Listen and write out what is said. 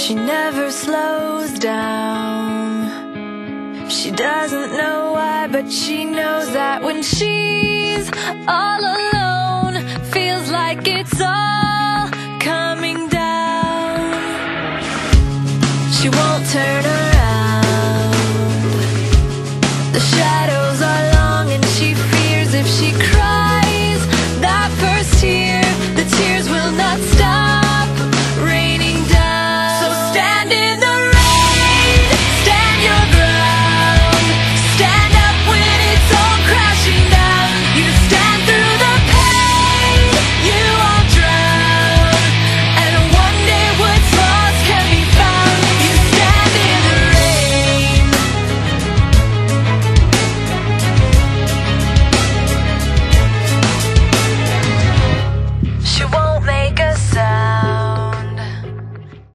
She never slows down. She doesn't know why, but she knows that when she's all alone, feels like it's all coming down. She won't turn around.